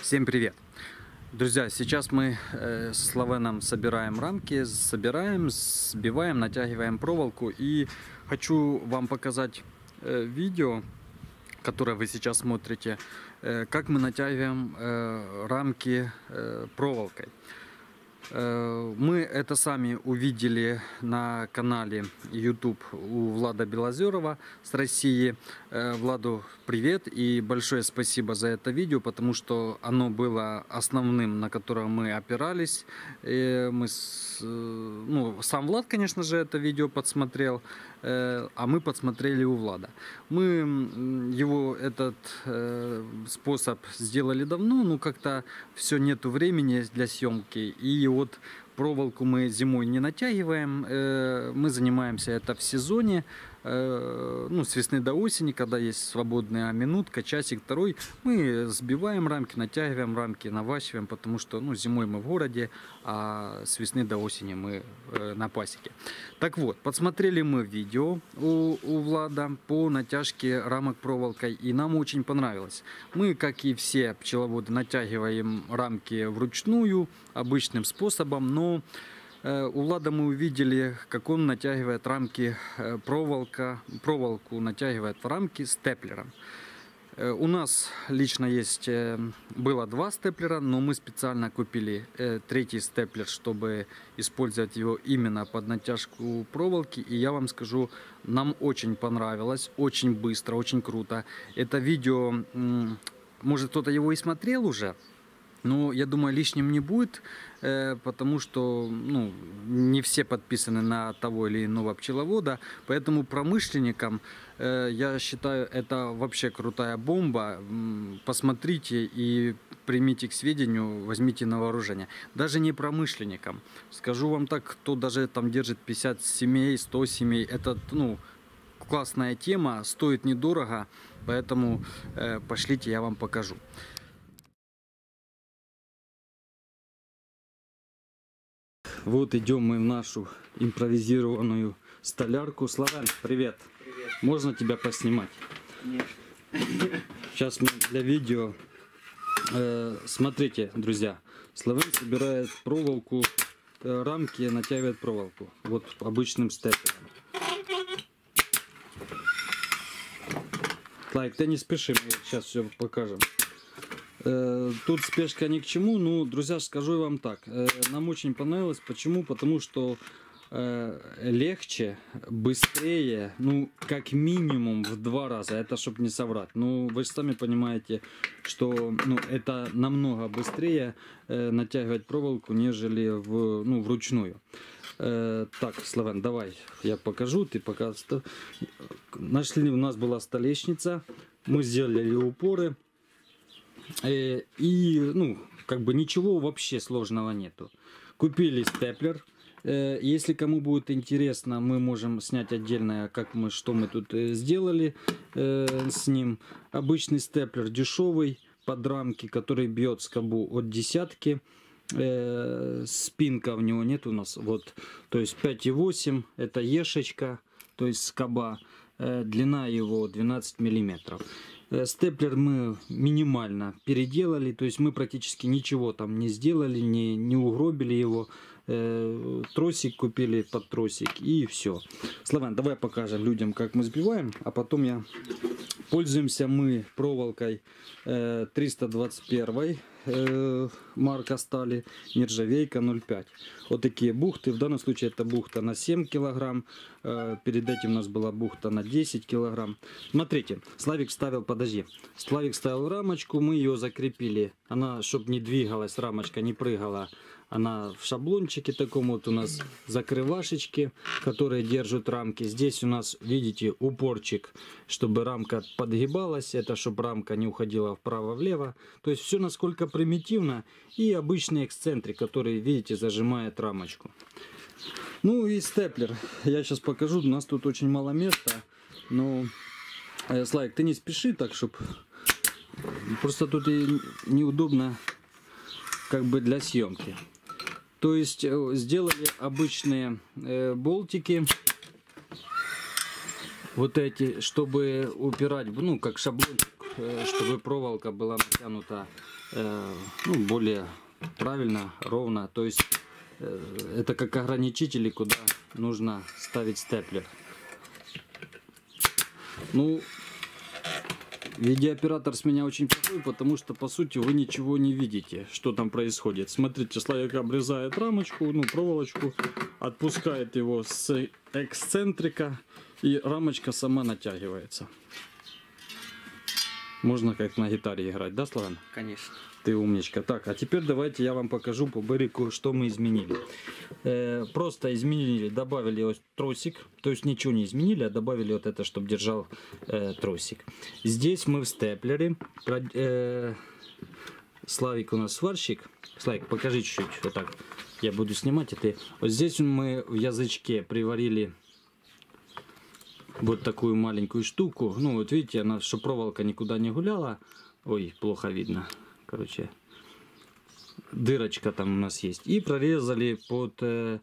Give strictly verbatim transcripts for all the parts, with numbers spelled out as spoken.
Всем привет! Друзья, сейчас мы э, с Славеном собираем рамки, собираем, сбиваем, натягиваем проволоку. И хочу вам показать э, видео, которое вы сейчас смотрите, э, как мы натягиваем э, рамки э, проволокой. Э, мы это сами увидели на канале YouTube у Влада Белозерова с России. Э, Владу привет и большое спасибо за это видео, потому что оно было основным, на которое мы опирались. И мы с, ну, сам Влад, конечно же, это видео подсмотрел, э, а мы подсмотрели у Влада. Мы его этот э, способ сделали давно, но как-то все нету времени для съемки. И вот проволоку мы зимой не натягиваем, э, мы занимаемся это в сезоне. Ну, с весны до осени, когда есть свободная минутка, часик, второй, мы сбиваем рамки, натягиваем рамки, наващиваем, потому что, ну, зимой мы в городе, а с весны до осени мы э, на пасеке. Так вот, подсмотрели мы видео у, у Влада по натяжке рамок проволокой, и нам очень понравилось. Мы, как и все пчеловоды, натягиваем рамки вручную, обычным способом, но у Влада мы увидели, как он натягивает рамки, проволока, проволоку натягивает в рамки степлером. У нас лично есть, было два степлера, но мы специально купили третий степлер, чтобы использовать его именно под натяжку проволоки. И я вам скажу, нам очень понравилось, очень быстро, очень круто. Это видео, может, кто-то его и смотрел уже. Но я думаю, лишним не будет, потому что, ну, не все подписаны на того или иного пчеловода. Поэтому промышленникам, я считаю, это вообще крутая бомба. Посмотрите и примите к сведению, возьмите на вооружение. Даже не промышленникам. Скажу вам так, кто даже там держит пятьдесят семей, сто семей, это, ну, классная тема, стоит недорого, поэтому пошлите, я вам покажу. Вот идем мы в нашу импровизированную столярку. Славян, привет. Привет. Можно тебя поснимать? Нет. Сейчас мы для видео. Э, смотрите, друзья. Славян собирает проволоку, э, рамки, натягивает проволоку. Вот обычным степлером. Слайк, ты не спеши, мы сейчас все покажем. Тут спешка ни к чему, но, друзья, скажу вам так, нам очень понравилось. Почему? Потому что легче, быстрее, ну, как минимум в два раза, это чтобы не соврать. Ну, вы же сами понимаете, что, ну, это намного быстрее натягивать проволоку, нежели в, ну, вручную. Так, Славян, давай я покажу, ты пока... Нашли, у нас была столешница, мы сделали упоры. И, ну, как бы ничего вообще сложного нету. Купили степлер. Если кому будет интересно, мы можем снять отдельно, как мы, что мы тут сделали э, с ним. Обычный степлер дешевый, под рамки, который бьет скобу от десятки. Э, спинка в него нет у нас. Вот, то есть пять и восемь, это ешечка, то есть скоба. Э, длина его двенадцать миллиметров. Степлер мы минимально переделали, то есть мы практически ничего там не сделали, не, не угробили его. Э, тросик купили под тросик и все. Славян, давай покажем людям, как мы сбиваем, а потом я... Пользуемся мы проволокой э, триста двадцать один э, марка стали, нержавейка ноль пять. Вот такие бухты. В данном случае это бухта на семь килограмм. Э, перед этим у нас была бухта на десять килограмм. Смотрите, Славик ставил, подожди. Славик ставил рамочку, мы ее закрепили. Она, чтобы не двигалась, рамочка не прыгала. Она в шаблончике таком вот у нас закрывашечки, которые держат рамки. Здесь у нас, видите, упорчик, чтобы рамка подгибалась. Это чтобы рамка не уходила вправо-влево. То есть все насколько примитивно. И обычный эксцентрик, который, видите, зажимает рамочку. Ну и степлер. Я сейчас покажу. У нас тут очень мало места. Но, Слайк, ты не спеши так, чтобы... Просто тут и неудобно как бы для съемки. То есть сделали обычные э, болтики, вот эти, чтобы упирать, ну, как шаблончик, э, чтобы проволока была натянута э, ну, более правильно, ровно. То есть э, это как ограничители, куда нужно ставить степлер. Ну, видеооператор с меня очень плохой, потому что по сути вы ничего не видите, что там происходит. Смотрите, Славик обрезает рамочку, ну, проволочку, отпускает его с эксцентрика, и рамочка сама натягивается. Можно как на гитаре играть, да, Славян? Конечно. Ты умничка. Так, а теперь давайте я вам покажу по Берику, что мы изменили. Э, просто изменили, добавили вот тросик, то есть ничего не изменили, а добавили вот это, чтобы держал э, тросик. Здесь мы в степлере. Э, Славик у нас сварщик. Славик, покажи чуть-чуть, вот так. Я буду снимать, и ты. Вот здесь мы в язычке приварили вот такую маленькую штуку. Ну вот видите, она, что проволока никуда не гуляла. Ой, плохо видно. Короче, дырочка там у нас есть. И прорезали под, э,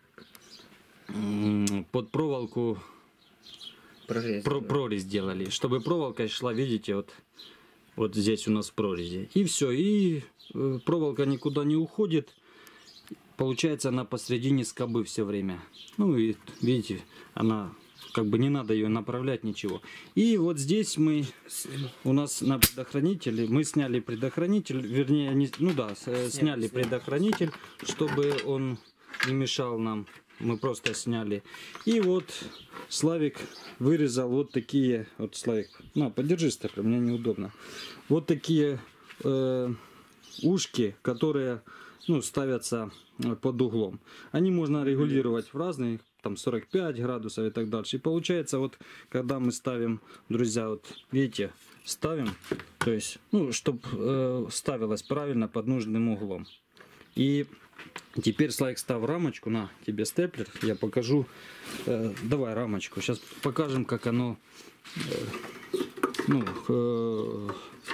под проволоку Прорез, про, да. прорезь делали, чтобы проволока шла, видите, вот, вот здесь у нас в прорези. И все, и э, проволока никуда не уходит. Получается, она посредине скобы все время. Ну и видите, она как бы не надо ее направлять, ничего. И вот здесь мы, у нас на предохранителе, мы сняли предохранитель, вернее, не, ну да, сняли, сняли предохранитель, чтобы он не мешал нам. Мы просто сняли. И вот Славик вырезал вот такие, вот Славик, на, подержи степлер, мне неудобно. Вот такие э, ушки, которые, ну, ставятся под углом. Они можно регулировать в разные, там сорок пять градусов и так дальше. И получается, вот когда мы ставим, друзья, вот видите, ставим, то есть, ну, чтобы э, ставилось правильно под нужным углом. И теперь, Слайк, ставь рамочку, на тебе степлер, я покажу. Э, давай рамочку, сейчас покажем, как оно, э, ну, э,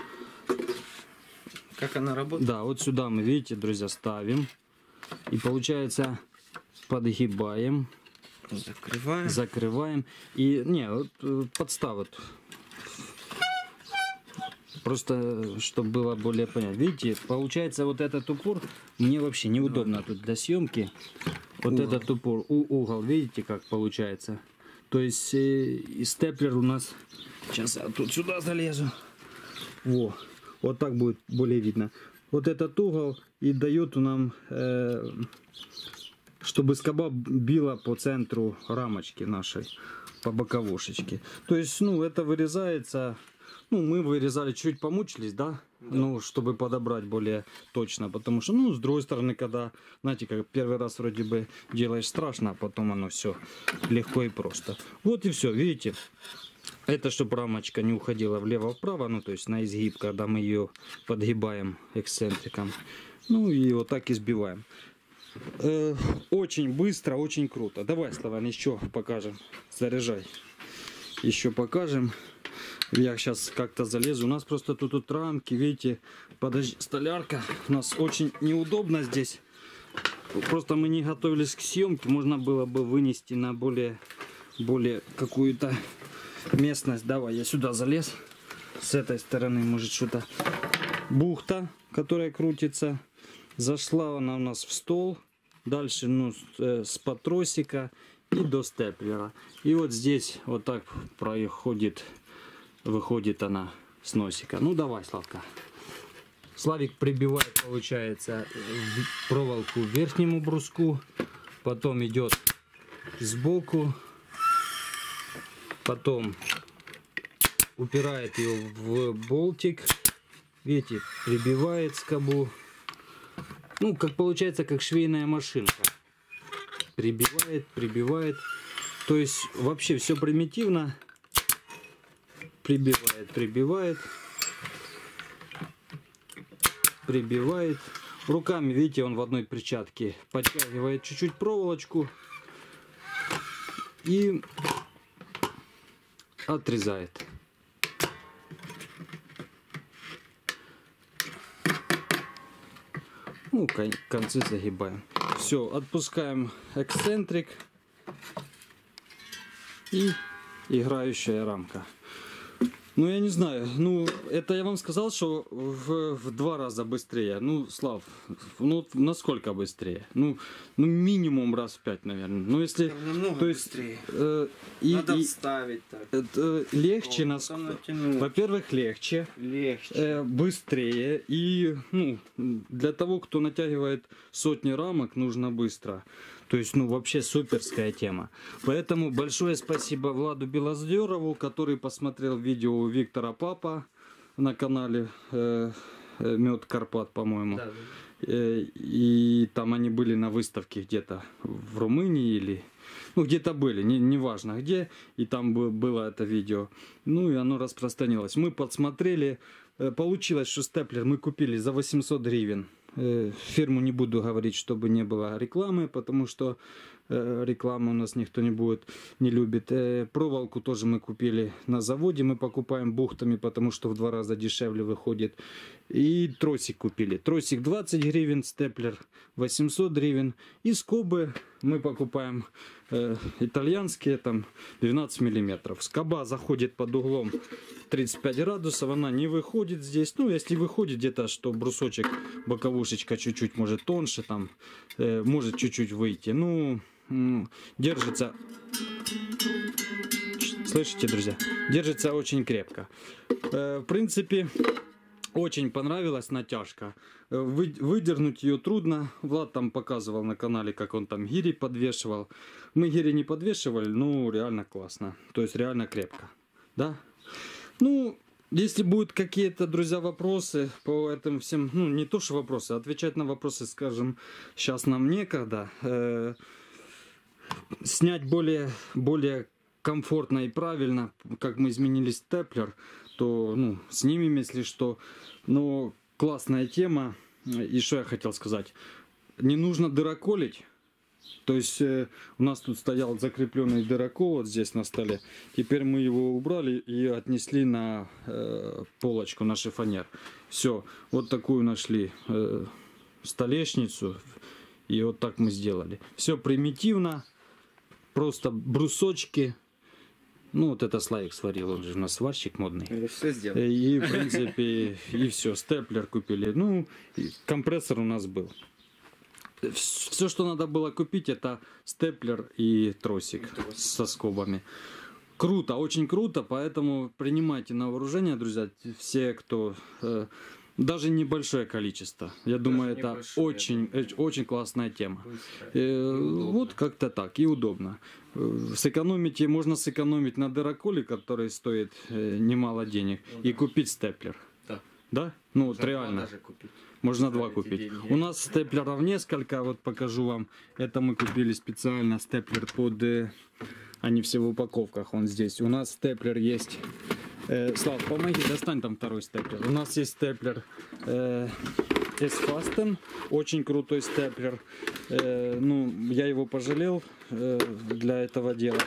как она работает. Да, вот сюда мы, видите, друзья, ставим. И получается, подгибаем. Закрываем. Закрываем. И, не, вот подстав. Просто, чтобы было более понятно. Видите, получается, вот этот упор мне вообще неудобно тут для съемки. Вот угол. Этот упор, у, угол, видите, как получается. То есть, э, и степлер у нас... Сейчас я тут сюда залезу. Во, вот так будет более видно. Вот этот угол и дает нам... Э, чтобы скоба била по центру рамочки нашей, по боковушечке. То есть, ну, это вырезается, ну, мы вырезали, чуть помучились, да? Да. Ну, чтобы подобрать более точно, потому что, ну, с другой стороны, когда, знаете, как первый раз вроде бы делаешь страшно, а потом оно все легко и просто. Вот и все, видите? Это, чтобы рамочка не уходила влево-вправо, ну, то есть на изгиб, когда мы ее подгибаем эксцентриком. Ну, и вот так и сбиваем. Э, очень быстро, очень круто. Давай, Славян, еще покажем. Заряжай. Еще покажем. Я сейчас как-то залезу. У нас просто тут, тут рамки, видите, подожди, столярка. У нас очень неудобно здесь. Просто мы не готовились к съемке. Можно было бы вынести на более, более какую-то местность. Давай, я сюда залез. С этой стороны, может, что-то бухта, которая крутится. Зашла она у нас в стол. Дальше, ну, с патросика и до степлера. И вот здесь вот так проходит, выходит она с носика. Ну, давай, Славка. Славик прибивает, получается, проволоку к верхнему бруску. Потом идет сбоку. Потом упирает ее в болтик. Видите, прибивает скобу. Ну, как получается, как швейная машинка. Прибивает, прибивает. То есть, вообще все примитивно. Прибивает, прибивает. Прибивает. Руками, видите, он в одной перчатке подтягивает чуть-чуть проволочку. И отрезает. Ну, концы загибаем. Все, отпускаем эксцентрик. И играющая рамка. Ну, я не знаю. Ну, это я вам сказал, что в, в два раза быстрее. Ну, Слав, ну, насколько быстрее? Ну, ну минимум раз в пять, наверное. Ну, если... Намного то есть, быстрее. Э, и, Надо и, вставить так. это легче, О, нас... потом натянуть. во-первых, легче. Легче. Э, быстрее. И, ну, для того, кто натягивает сотни рамок, нужно быстро. То есть, ну, вообще суперская тема. Поэтому большое спасибо Владу Белозерову, который посмотрел видео у Виктора Папа на канале э, э, Мед Карпат, по-моему. Да, да. Э, и там они были на выставке где-то в Румынии или... Ну, где-то были, не, не важно где. И там было это видео. Ну, и оно распространилось. Мы подсмотрели. Э, получилось, что степлер мы купили за восемьсот гривен. Фирму не буду говорить, чтобы не было рекламы, потому что э, рекламы у нас никто не будет, не любит. Э, проволоку тоже мы купили на заводе, мы покупаем бухтами, потому что в два раза дешевле выходит. И тросик купили. Тросик двадцать гривен, степлер восемьсот гривен. И скобы мы покупаем э, итальянские, там двенадцать миллиметров. Скоба заходит под углом тридцать пять градусов, она не выходит здесь. Ну, если выходит где-то, что брусочек, боковушечка чуть-чуть может тоньше, там, э, может чуть-чуть выйти. Ну, держится, слышите, друзья, держится очень крепко. Э, в принципе, очень понравилась натяжка. Вы, выдернуть ее трудно. Влад там показывал на канале, как он там гири подвешивал. Мы гири не подвешивали, но реально классно. То есть реально крепко. Да? Ну, если будут какие-то, друзья, вопросы по этим всем, ну, не то что вопросы, отвечать на вопросы, скажем, сейчас нам некогда. Э, снять более, более комфортно и правильно, как мы изменили степлер, то, ну, снимем, если что. Но классная тема. И что я хотел сказать? Не нужно дыроколить. То есть э, у нас тут стоял закрепленный дырокол вот здесь на столе. Теперь мы его убрали и отнесли на э, полочку, на шифонер. Все, вот такую нашли э, столешницу. И вот так мы сделали. Все примитивно. Просто брусочки. Ну, вот это Славик сварил, он же у нас сварщик модный. Я все сделал. И, в принципе, и все, степлер купили. Ну, компрессор у нас был. Все, что надо было купить, это степлер и тросик со скобами. Круто, очень круто, поэтому принимайте на вооружение, друзья, все, кто... Э, даже небольшое количество. Я даже думаю, это очень, э, очень классная тема. Э, вот как-то так, и удобно. Сэкономите, можно сэкономить на дыроколе, который стоит э, немало денег, ну, и да. Купить степлер. Да? Да? Ну, вот реально. Можно два купить. Деньги. У нас степлеров несколько, вот покажу вам. Это мы купили специально степлер под... Э, они все в упаковках, он здесь. У нас степлер есть... Э, Слав, помоги, достань там второй степлер. У нас есть степлер э, S-Fasten, очень крутой степлер. Э, ну, я его пожалел э, для этого дела.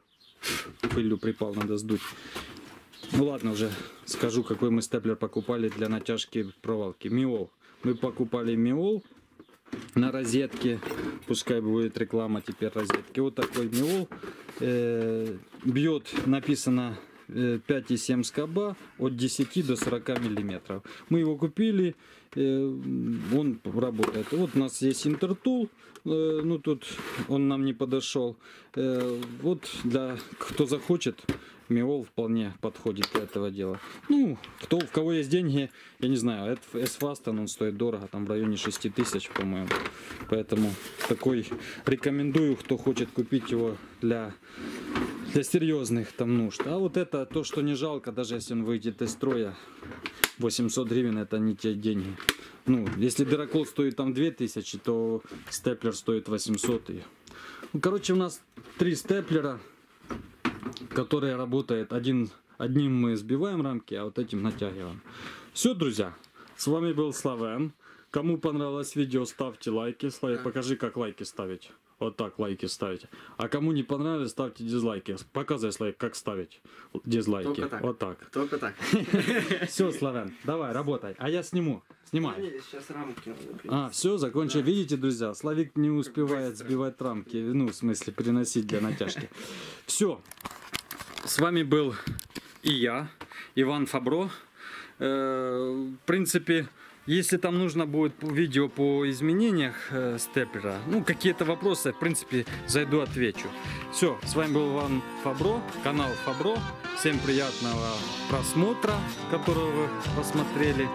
Пылью припал, надо сдуть. Ну ладно, уже скажу, какой мы степлер покупали для натяжки проволоки. Миол. Мы покупали Миол на розетке. Пускай будет реклама теперь розетки. Вот такой Миол. Э, бьет, написано пять и семь скоба от десяти до сорока миллиметров. Мы его купили. Э, он работает. Вот у нас есть интертул. Э, ну тут он нам не подошел. Э, вот для кто захочет, Миол вполне подходит для этого дела. Ну, кто, у кого есть деньги, я не знаю, это S-Fasten, он стоит дорого, там в районе шести тысяч, по-моему. Поэтому такой рекомендую, кто хочет купить его для, для серьезных там нужд. А вот это то, что не жалко, даже если он выйдет из строя, восемьсот гривен, это не те деньги. Ну, если дырокол стоит там две тысячи, то степлер стоит восемьсот. Ну, короче, у нас три степлера, которые работают. Один, одним мы сбиваем рамки, а вот этим натягиваем. Все, друзья, с вами был Славен. Кому понравилось видео, ставьте лайки. Славик, покажи, как лайки ставить. Вот так лайки ставите. А кому не понравилось, ставьте дизлайки. Показывай, Славик, как ставить дизлайки. Только так. Вот так. Только так. Все, Славен, давай, работай. А я сниму. Снимай. Сейчас рамки надо. А, все, закончили. Да. Видите, друзья, Славик не успевает сбивать рамки. Ну, в смысле, переносить для натяжки. Все. С вами был и я, Иван Фабро. Э, в принципе, если там нужно будет видео по изменениях э, степлера, ну, какие-то вопросы, в принципе, зайду, отвечу. Все, с вами был Иван Фабро, канал Фабро. Всем приятного просмотра, которого вы посмотрели.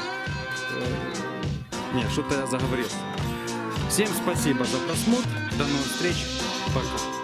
Э, не, что-то я заговорился. Всем спасибо за просмотр. До новых встреч. Пока.